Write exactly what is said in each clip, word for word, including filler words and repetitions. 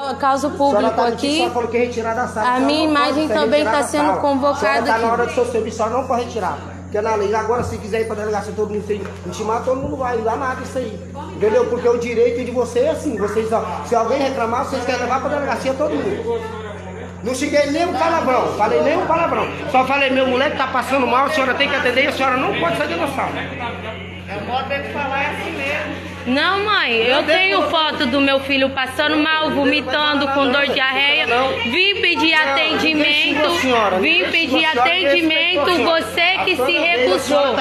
Caso público tá aqui, aqui falou que retirar da sala, a minha imagem também está sendo convocada aqui. Está na hora aqui. do seu serviço, só não pode retirar. Porque na lei, agora se quiser ir para delegacia, todo mundo tem intimar, todo mundo vai, não dá nada isso aí. Entendeu? Porque o direito de você é assim, vocês, se alguém reclamar, vocês querem levar para delegacia todo mundo. Não cheguei nem um palavrão, falei nem um palavrão. Só falei, meu moleque tá passando mal, a senhora tem que atender e a senhora não pode sair da sala. É o modo dele falar, é assim mesmo. Não, mãe, eu tenho foto do meu filho passando mal, vomitando, com dor de diarreia. Vim pedir atendimento, vim pedir atendimento, você que se recusou.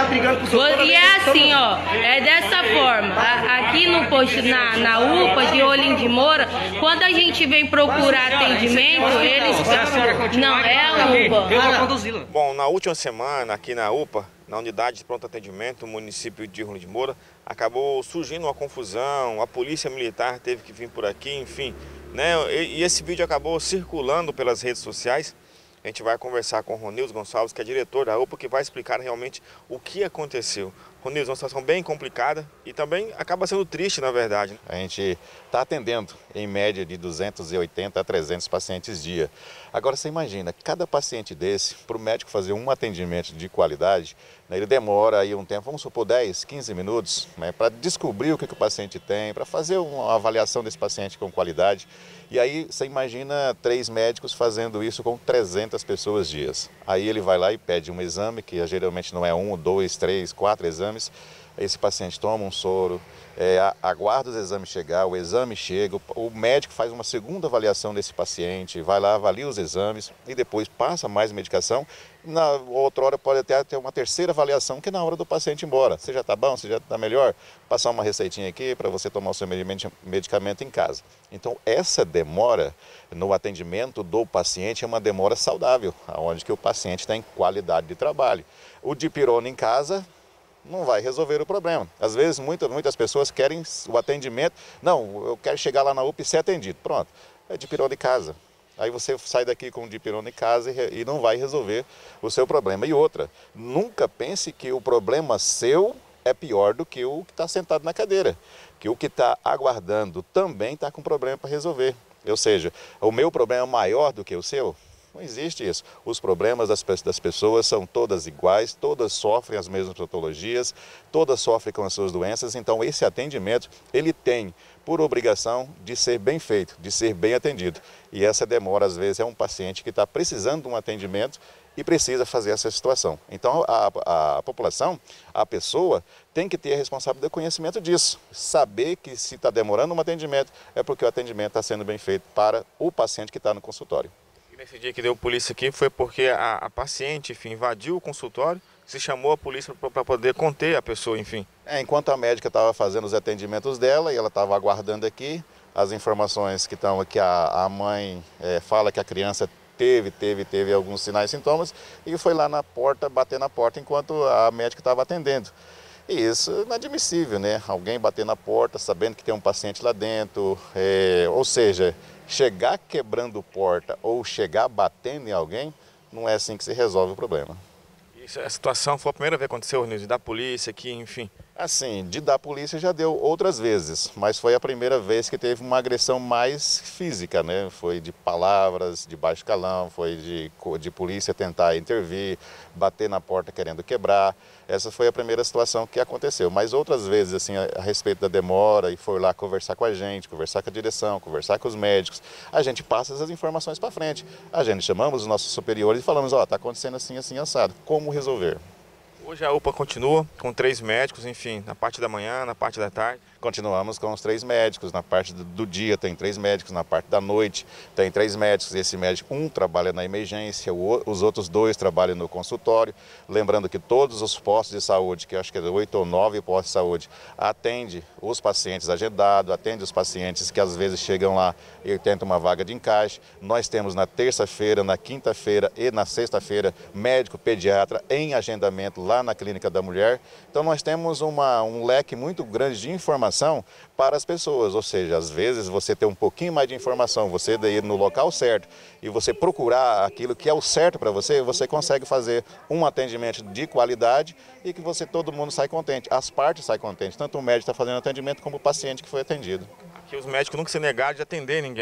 E é assim, ó, é dessa forma. Aqui no posto, na, na U P A de Olinda de Moura, quando a gente vem procurar atendimento, eles... Não, é a U P A. Eu vou conduzi-la. Bom, na última semana, aqui na U P A, na unidade de pronto atendimento do município de Olinda de Moura, acabou surgindo uma confusão, a polícia militar teve que vir por aqui, enfim, né? E, e esse vídeo acabou circulando pelas redes sociais. A gente vai conversar com o Ronilson Gonçalves, que é diretor da U P A, que vai explicar realmente o que aconteceu. Ronilson, uma situação bem complicada e também acaba sendo triste, na verdade. A gente está atendendo em média de duzentos e oitenta a trezentos pacientes dia. Agora você imagina, cada paciente desse, para o médico fazer um atendimento de qualidade, né, ele demora aí um tempo, vamos supor dez, quinze minutos, né, para descobrir o que, que o paciente tem, para fazer uma avaliação desse paciente com qualidade. E aí você imagina três médicos fazendo isso com trezentas pessoas dias. Aí ele vai lá e pede um exame, que geralmente não é um, dois, três, quatro exames. Esse paciente toma um soro, é, aguarda os exames chegar, o exame chega, o médico faz uma segunda avaliação desse paciente, vai lá, avalia os exames e depois passa mais medicação. Na outra hora pode até ter uma terceira avaliação, que é na hora do paciente ir embora. Você já está bom, você já está melhor? Passar uma receitinha aqui para você tomar o seu medicamento em casa. Então essa demora no atendimento do paciente é uma demora saudável, onde que o paciente tem qualidade de trabalho. O dipirona em casa não vai resolver o problema. Às vezes, muitas, muitas pessoas querem o atendimento. Não, eu quero chegar lá na U P A e ser atendido. Pronto, é dipirona em casa. Aí você sai daqui com o dipirona em casa e, e não vai resolver o seu problema. E outra, nunca pense que o problema seu é pior do que o que está sentado na cadeira. Que o que está aguardando também está com problema para resolver. Ou seja, o meu problema é maior do que o seu. Não existe isso. Os problemas das, das pessoas são todas iguais, todas sofrem as mesmas patologias, todas sofrem com as suas doenças. Então esse atendimento, ele tem por obrigação de ser bem feito, de ser bem atendido. E essa demora, às vezes, é um paciente que está precisando de um atendimento e precisa fazer essa situação. Então a, a, a população, a pessoa, tem que ter a responsabilidade do conhecimento disso. Saber que se está demorando um atendimento é porque o atendimento está sendo bem feito para o paciente que está no consultório. Esse dia que deu polícia aqui foi porque a, a paciente, enfim, invadiu o consultório, se chamou a polícia para poder conter a pessoa, enfim. É, enquanto a médica estava fazendo os atendimentos dela e ela estava aguardando aqui, as informações que estão aqui, a, a mãe é, fala que a criança teve, teve, teve alguns sinais e sintomas e foi lá na porta, bater na porta enquanto a médica estava atendendo. E isso é inadmissível, né? Alguém bater na porta sabendo que tem um paciente lá dentro, é, ou seja, chegar quebrando porta ou chegar batendo em alguém, não é assim que se resolve o problema. Isso, a situação foi a primeira vez que aconteceu, Nilson, da polícia aqui, enfim? Assim, de da polícia já deu outras vezes, mas foi a primeira vez que teve uma agressão mais física, né? Foi de palavras, de baixo calão, foi de, de polícia tentar intervir, bater na porta querendo quebrar. Essa foi a primeira situação que aconteceu, mas outras vezes, assim, a, a respeito da demora, e foi lá conversar com a gente, conversar com a direção, conversar com os médicos, a gente passa essas informações para frente. A gente chamamos os nossos superiores e falamos, ó, oh, tá acontecendo assim, assim, assado, como resolver? Hoje a U P A continua com três médicos, enfim, na parte da manhã, na parte da tarde. Continuamos com os três médicos, na parte do, do dia tem três médicos, na parte da noite tem três médicos. Esse médico, um trabalha na emergência, o, os outros dois trabalham no consultório. Lembrando que todos os postos de saúde, que acho que é oito ou nove postos de saúde, atende os pacientes agendados, atende os pacientes que às vezes chegam lá e tentam uma vaga de encaixe. Nós temos na terça-feira, na quinta-feira e na sexta-feira médico pediatra em agendamento lá na Clínica da Mulher. Então nós temos uma, um leque muito grande de informação para as pessoas, ou seja, às vezes você tem um pouquinho mais de informação, você ir no local certo e você procurar aquilo que é o certo para você, você consegue fazer um atendimento de qualidade e que você, todo mundo sai contente, as partes saem contentes, tanto o médico está fazendo atendimento como o paciente que foi atendido. Aqui os médicos nunca se negaram de atender ninguém.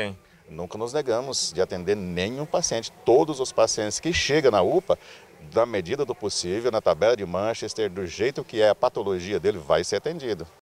nunca nos negamos de atender nenhum paciente. Todos os pacientes que chegam na U P A, da medida do possível, na tabela de Manchester, do jeito que é a patologia dele, vai ser atendido.